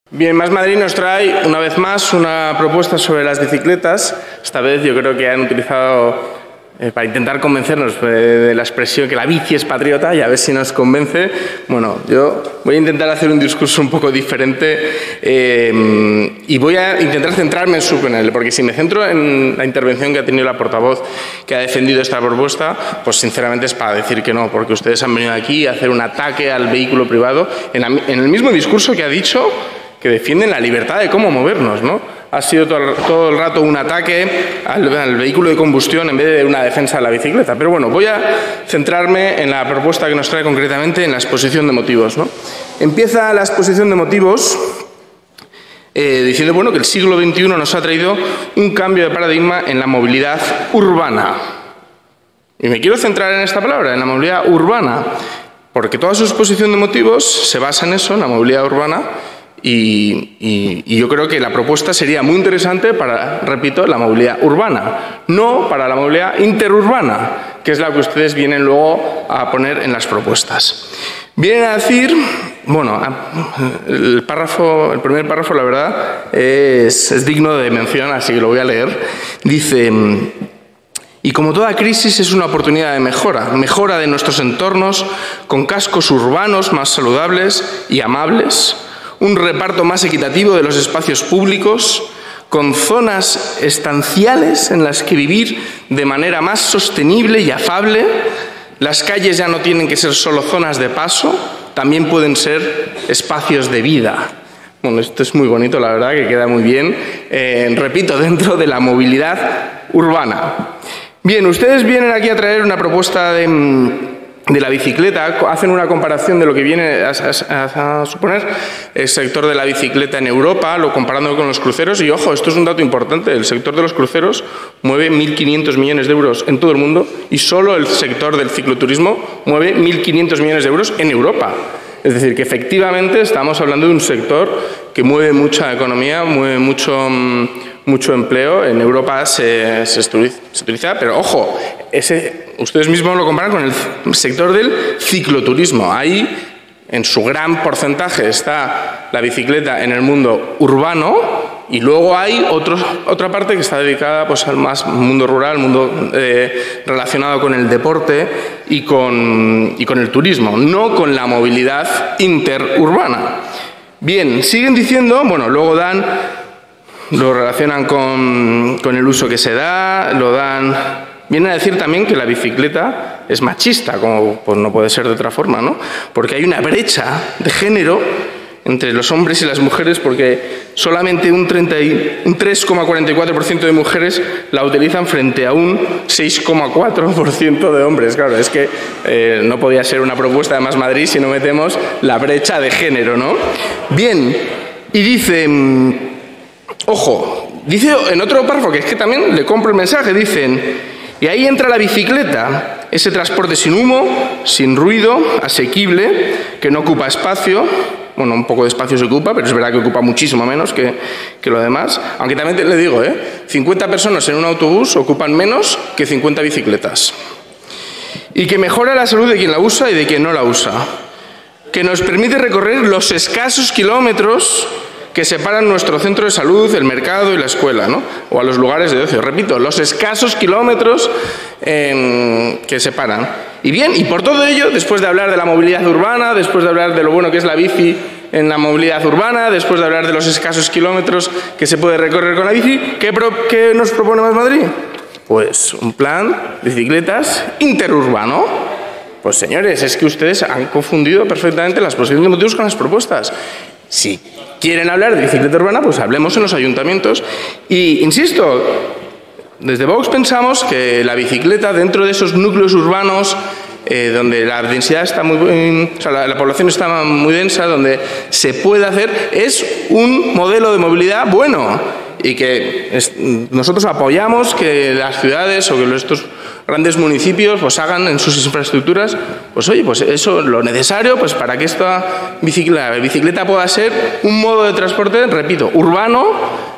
Bien, Más Madrid nos trae una vez más una propuesta sobre las bicicletas. Esta vez yo creo que han utilizado para intentar convencernos de la expresión que la bici es patriota y a ver si nos convence. Bueno, yo voy a intentar hacer un discurso un poco diferente y voy a intentar centrarme en su panel, porque si me centro en la intervención que ha tenido la portavoz que ha defendido esta propuesta, pues sinceramente es para decir que no, porque ustedes han venido aquí a hacer un ataque al vehículo privado en el mismo discurso que ha dicho que defienden la libertad de cómo movernos, ¿no? Ha sido todo el rato un ataque al vehículo de combustión en vez de una defensa de la bicicleta. Pero bueno, voy a centrarme en la propuesta que nos trae concretamente en la exposición de motivos, ¿no? Empieza la exposición de motivos diciendo bueno, que el siglo XXI nos ha traído un cambio de paradigma en la movilidad urbana. Y me quiero centrar en esta palabra, en la movilidad urbana, porque toda su exposición de motivos se basa en eso, en la movilidad urbana. Y yo creo que la propuesta sería muy interesante para, repito, la movilidad urbana, no para la movilidad interurbana, que es la que ustedes vienen luego a poner en las propuestas. Vienen a decir, bueno, el primer párrafo, la verdad, es digno de mención, así que lo voy a leer. Dice: y como toda crisis es una oportunidad de mejora de nuestros entornos, con cascos urbanos más saludables y amables, un reparto más equitativo de los espacios públicos, con zonas estanciales en las que vivir de manera más sostenible y afable. Las calles ya no tienen que ser solo zonas de paso, también pueden ser espacios de vida. Bueno, esto es muy bonito, la verdad, que queda muy bien, repito, dentro de la movilidad urbana. Bien, ustedes vienen aquí a traer una propuesta de la bicicleta, hacen una comparación de lo que viene a suponer el sector de la bicicleta en Europa, lo comparando con los cruceros. Y ojo, esto es un dato importante, el sector de los cruceros mueve 1.500 millones de euros en todo el mundo y solo el sector del cicloturismo mueve 1.500 millones de euros en Europa. Es decir, que efectivamente estamos hablando de un sector que mueve mucha economía, mueve mucho empleo. En Europa se utiliza, pero ojo, ustedes mismos lo comparan con el sector del cicloturismo. Ahí, en su gran porcentaje, está la bicicleta en el mundo urbano y luego hay otra parte que está dedicada pues, al más mundo rural, mundo relacionado con el deporte y con el turismo, no con la movilidad interurbana. Bien, siguen diciendo, bueno, luego lo relacionan con el uso que se da, vienen a decir también que la bicicleta es machista, como pues no puede ser de otra forma, ¿no? Porque hay una brecha de género entre los hombres y las mujeres, porque solamente un 3,44% de mujeres la utilizan frente a un 6,4% de hombres. Claro, es que no podía ser una propuesta de Más Madrid si no metemos la brecha de género, ¿no? Bien, y dice, ojo, dice en otro párrafo, que es que también le compro el mensaje, dicen: y ahí entra la bicicleta, ese transporte sin humo, sin ruido, asequible, que no ocupa espacio. Bueno, un poco de espacio se ocupa, pero es verdad que ocupa muchísimo menos que lo demás. Aunque también le digo, 50 personas en un autobús ocupan menos que 50 bicicletas. Y que mejora la salud de quien la usa y de quien no la usa. Que nos permite recorrer los escasos kilómetros que separan nuestro centro de salud, el mercado y la escuela, ¿no? O a los lugares de ocio. Repito, los escasos kilómetros que separan. Y bien, y por todo ello, después de hablar de la movilidad urbana, después de hablar de lo bueno que es la bici en la movilidad urbana, después de hablar de los escasos kilómetros que se puede recorrer con la bici, ¿qué nos propone Más Madrid? Pues un plan de bicicletas interurbano. Pues señores, es que ustedes han confundido perfectamente la exposición de motivos con las propuestas. Si quieren hablar de bicicleta urbana, pues hablemos en los ayuntamientos. Y insisto, desde Vox pensamos que la bicicleta dentro de esos núcleos urbanos donde la densidad está la población está muy densa, donde se puede hacer, es un modelo de movilidad bueno y que nosotros apoyamos que las ciudades o que estos grandes municipios pues hagan en sus infraestructuras, pues oye, pues eso lo necesario pues para que esta bicicleta pueda ser un modo de transporte, repito, urbano,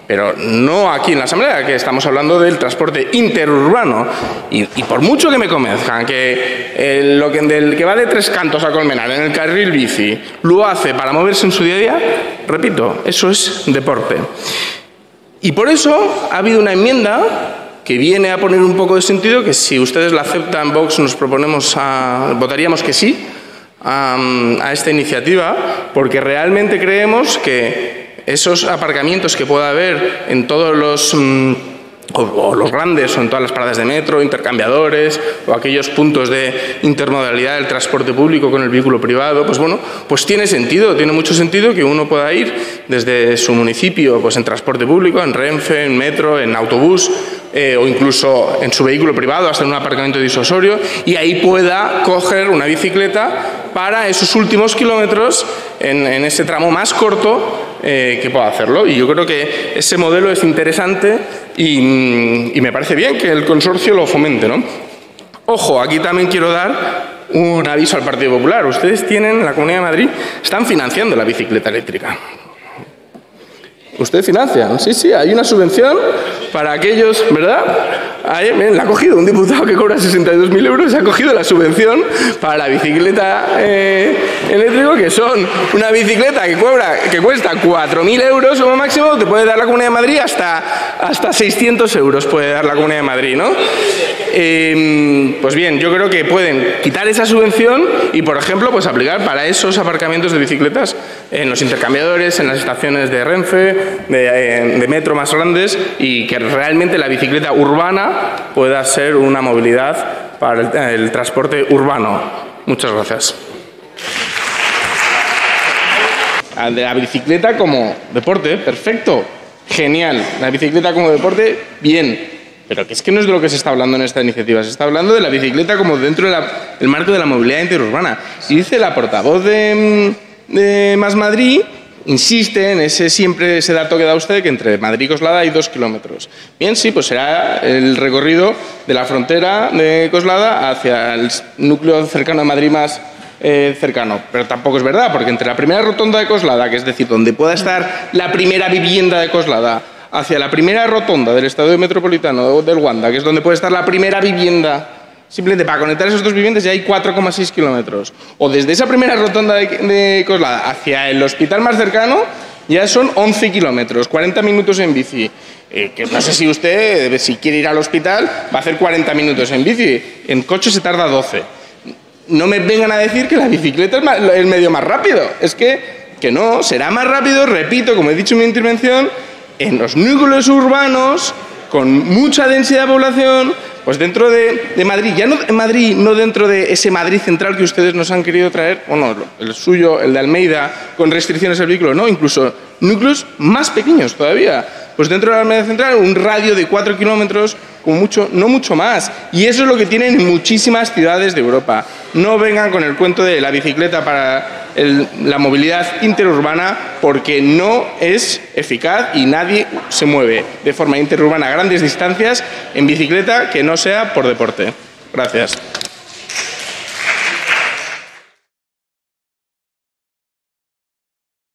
Pero no aquí en la Asamblea, que estamos hablando del transporte interurbano. Y por mucho que me convenzcan que del que va de Tres Cantos a Colmenar en el carril bici lo hace para moverse en su día a día, repito, eso es deporte. Y por eso ha habido una enmienda que viene a poner un poco de sentido, que si ustedes la aceptan, Vox, votaríamos que sí a esta iniciativa, porque realmente creemos que esos aparcamientos que pueda haber en todos los grandes o en todas las paradas de metro, intercambiadores o aquellos puntos de intermodalidad del transporte público con el vehículo privado, pues bueno, pues tiene mucho sentido que uno pueda ir desde su municipio pues en transporte público, en Renfe, en metro, en autobús o incluso en su vehículo privado hasta en un aparcamiento disuasorio y ahí pueda coger una bicicleta para esos últimos kilómetros en ese tramo más corto que pueda hacerlo. Y yo creo que ese modelo es interesante y me parece bien que el consorcio lo fomente, ¿no? Ojo, aquí también quiero dar un aviso al Partido Popular. Ustedes tienen, en la Comunidad de Madrid, están financiando la bicicleta eléctrica. ¿Ustedes financian? Sí, hay una subvención para aquellos, ¿verdad? Ahí, miren, la ha cogido un diputado que cobra 62.000 euros, ha cogido la subvención para la bicicleta eléctrica, que son una bicicleta que cuesta 4.000 euros como máximo, te puede dar la Comunidad de Madrid hasta 600 euros puede dar la Comunidad de Madrid, ¿no? Pues bien, yo creo que pueden quitar esa subvención y, por ejemplo, pues aplicar para esos aparcamientos de bicicletas en los intercambiadores, en las estaciones de Renfe, de metro más grandes y que realmente la bicicleta urbana pueda ser una movilidad para el transporte urbano. Muchas gracias. De la bicicleta como deporte, perfecto, genial. La bicicleta como deporte, bien. Pero que es que no es de lo que se está hablando en esta iniciativa. Se está hablando de la bicicleta como dentro del marco de la movilidad interurbana. Y dice la portavoz de Más Madrid, insiste en ese dato que da usted, que entre Madrid y Coslada hay 2 kilómetros. Bien, sí, pues será el recorrido de la frontera de Coslada hacia el núcleo cercano a Madrid más cercano. Pero tampoco es verdad, porque entre la primera rotonda de Coslada, que es decir, donde pueda estar la primera vivienda de Coslada, hacia la primera rotonda del Estadio Metropolitano del Wanda, que es donde puede estar la primera vivienda, simplemente para conectar esas dos viviendas ya hay 4,6 kilómetros. O desde esa primera rotonda de Coslada hacia el hospital más cercano ya son 11 kilómetros, 40 minutos en bici. Que no sé si usted, si quiere ir al hospital, va a hacer 40 minutos en bici. En coche se tarda 12. No me vengan a decir que la bicicleta es el medio más rápido. Es que no, será más rápido, repito, como he dicho en mi intervención, en los núcleos urbanos, con mucha densidad de población, pues dentro de Madrid, ya no en Madrid, no dentro de ese Madrid central que ustedes nos han querido traer, bueno, el suyo, el de Almeida, con restricciones al vehículo, no, incluso núcleos más pequeños todavía. Pues dentro de la Almeida central, un radio de 4 kilómetros, como mucho, no mucho más. Y eso es lo que tienen muchísimas ciudades de Europa. No vengan con el cuento de la bicicleta para la movilidad interurbana, porque no es eficaz y nadie se mueve de forma interurbana a grandes distancias en bicicleta que no sea por deporte. Gracias.